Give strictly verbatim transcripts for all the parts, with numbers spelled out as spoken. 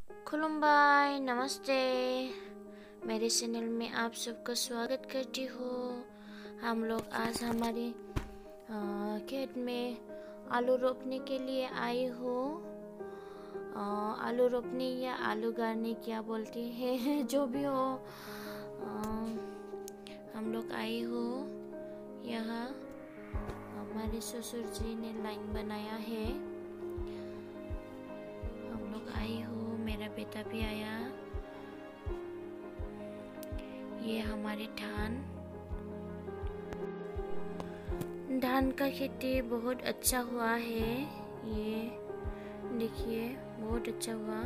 खुलुमबाई, नमस्ते। मेरे चैनल में आप सबका स्वागत करती हूँ। हम लोग आज हमारे खेत में आलू रोपने के लिए आए हो। आलू रोपने या आलू गाड़ने क्या बोलते हैं जो भी हो, आ, हम लोग आए हो। यहाँ हमारे ससुर जी ने लाइन बनाया है। हम लोग आए हो, मेरा बेटा भी आया। ये हमारे धान धान का खेती बहुत अच्छा हुआ है। ये देखिए बहुत अच्छा हुआ।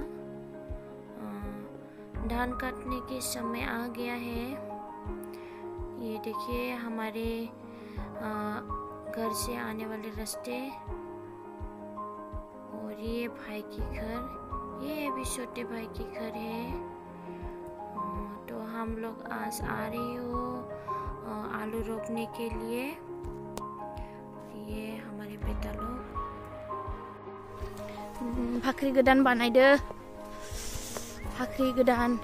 धान काटने के समय आ गया है। ये देखिए हमारे घर से आने वाले रास्ते, और ये भाई की घर, ये भी छोटे भाई की घर है। तो हम लोग आज आ रहे हो आलू रोपने के लिए। ये हमारे बेटा लोग भाख्रि गोदान बानायदो, भाख्रि गोदान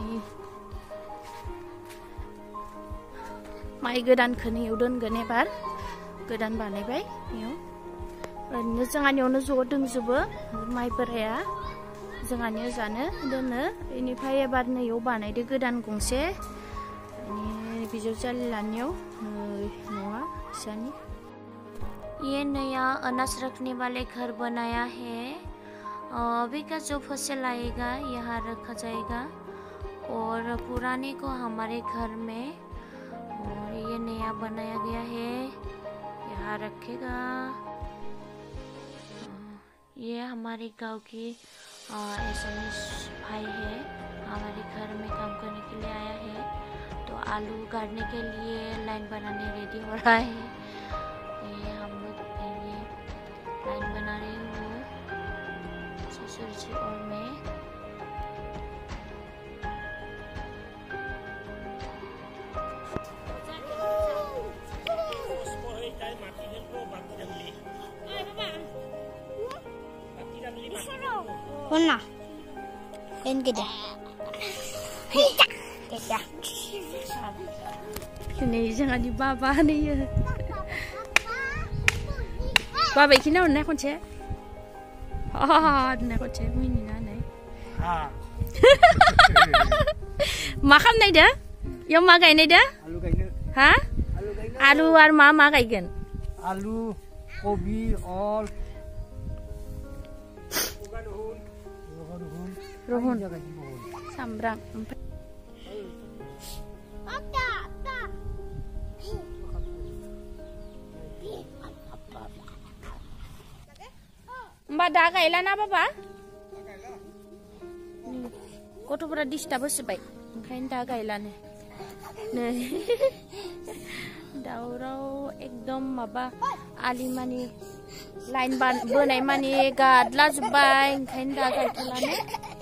माइ गोदानखौनो इयाव दोनगोन एबार। गोदान बानायबाय इयाव। ओरैनो जोंहानियावनो ज' दंजोबो माइ बोराया, जोंहानियाव जानो दोनो। बेनिफ्राय एबार नैयाव बानायदो गोदान गंसे, बिजावजालि लानियाव न'आ इसानि। ये नया अनाज रखने वाले घर बनाया है। अभी का जो फसल आएगा यहाँ रखा जाएगा, और पुराने को हमारे घर में, और ये नया बनाया गया है, यहाँ रखेगा। ये हमारे गांव की एसएमएस भाई है, हमारे घर में काम करने के लिए आया है। तो आलू गाड़ने के लिए लाइन बनाने रेडी हो रहा है। ये हम लोग ये लाइन बना रहे हो, ससुर जी और मैं। Mana? En gede. Gede. Ini jangan di bawah nih ya. Bawah ini nào nè con trẻ. Ah, nè con trẻ mini nè này. Ah. Makan này dah? Yang makan này dah? Alu gaine. Hah? Alu gaine. Alu ar ma ma gaigen. Alu, kobi, all. Rohun. Sambrang. Ada, ada. Mbak dah gailan apa pak? Gथ'फोरा disturb होसोबाय, ओंखायनो दा गायलानो। नै दावराव एकदम माबा आलि मानि लाइन बोनाय मानि गादला जोब्बाय, ओंखायनो दा गायथ'लानो।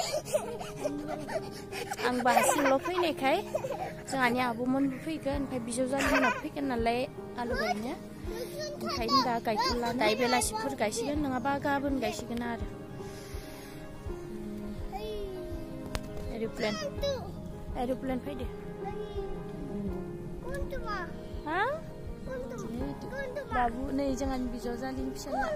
आं बाहासिंल' फैनायखाय जोंहानि आब'मोनबो फैगोन, ओमफ्राय बिजावजालिमोना फैगोन नालाय आलु गायनो, ओंखायनो दा गायथ'ला। दायो बेलासिफोर गायसिगोन, नङाबा गाबोन गायसिगोन आरो। एरोप्लेन एरोप्लेन फैदो। हा? बाबु नै जोंहानि बिजावजालिनि फिसाला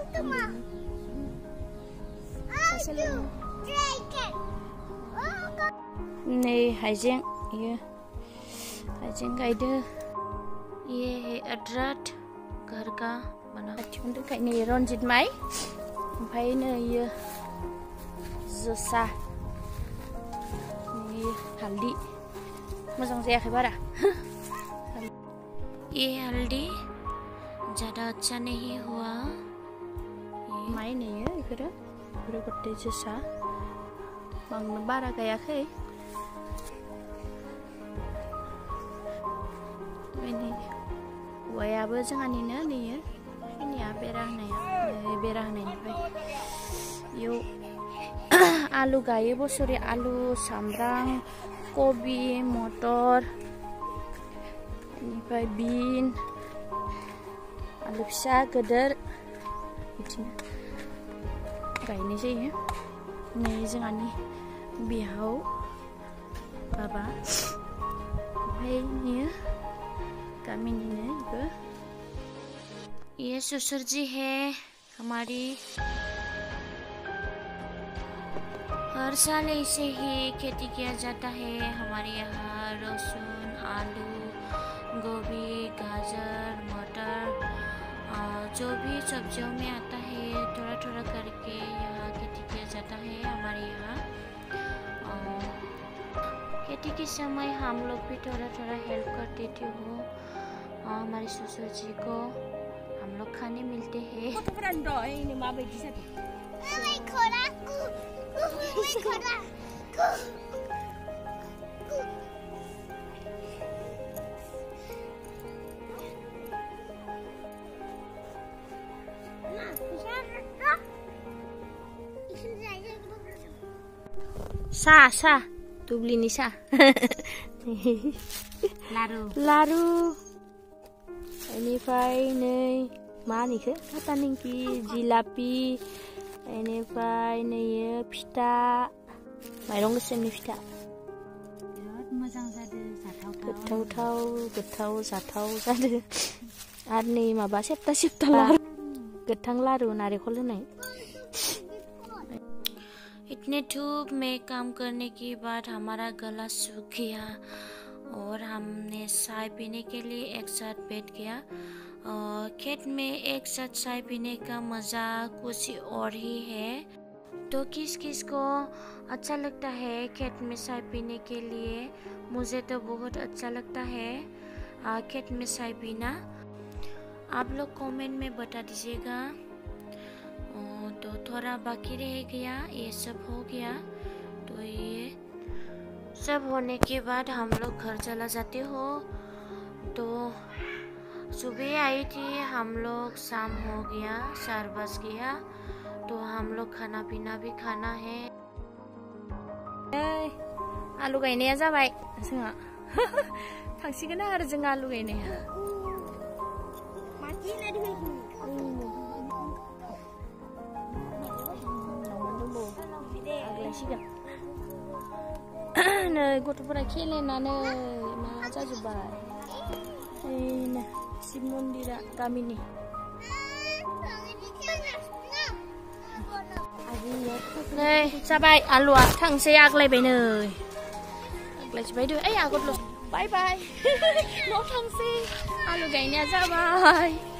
नै हाइजें, इयो हाइजें गायदो। ये है अदरक घर का बना खाथियावनो दोनखायो। नै रनजित माइ, ओमफ्राय नै इयो जोसा, हल्दी मोजां जायाखै बारा। ये हल्दी ज़्यादा अच्छा नहीं हुआ। माइ नहीं है इफोरो, इफोरो गत्ते जोसा, बांद्राय बारा गायाखै। औवायाबो जोंहानिनो नैयो खिनिया बेरा होनाया, बेरा होनायनिफ्राय इयाव आलु गायो बोसोरे। आलु, सामब्राम, कबि, मटर, बेनिफ्राय बिन, आलु फिसा गोदोर बिदिनो गायनाय जायो। नै जोंहानि बिहाव बाबा ओमफ्राय नो गामिनिनो इबो ये ससुर जी है हमारी। हर साल ऐसे ही खेती किया जाता है हमारे यहाँ। लहसुन, आलू, गोभी, गाजर, मटर, जो भी सब्जियों में आता है थोड़ा थोड़ा करके यहाँ खेती किया जाता है हमारे यहाँ। खेती के समय हम लोग भी थोड़ा थोड़ा हेल्प कर देते हो हमारे ससुर जी को। हम लोग खाने मिलते हैं। सा सा दुब्लिनि सा लारु लारु बेनिफ्राय नै मा होनो काटा निंखि जिलापि बेनिफ्राय नैयो फिथा माइरं गोसोमनि फिथा बिराद मोजां जादों जाथावथाव गोथाव गोथाव जाथाव जादों। आरो नै माबा सेप्ता सेप्ता लारु गोथां लारु नारेंखल होनाय। इतने धूप में काम करने के बाद हमारा गला सूख गया और हमने चाय पीने के लिए एक साथ बैठ गया। खेत में एक साथ चाय पीने का मज़ा कुछ और ही है। तो किस किस को अच्छा लगता है खेत में चाय पीने के लिए? मुझे तो बहुत अच्छा लगता है खेत में चाय पीना। आप लोग कमेंट में बता दीजिएगा। तो थोड़ा बाकी रह गया, ये सब हो गया। तो ये सब होने के बाद हम लोग घर चला जाते हो। तो सुबह आई थी हम लोग, शाम हो गया, चार बज गया। तो हम लोग खाना पीना भी खाना है। आलु गायनाया जाबाय जोंहा थांसिगोन आरो जों आलु गायनाया। नै गथ'फोरा खेलेनानै मा जाजोब्बाय। ओइनो शिब मन्दिरा गामिनि नै जाबाय आलुआ थांसै आग्लायबाय नै आग्लायजोब्बाय दे। ओइ आगरल' बाय बाय न'आव थांसै आलु गायनाया जाबाय।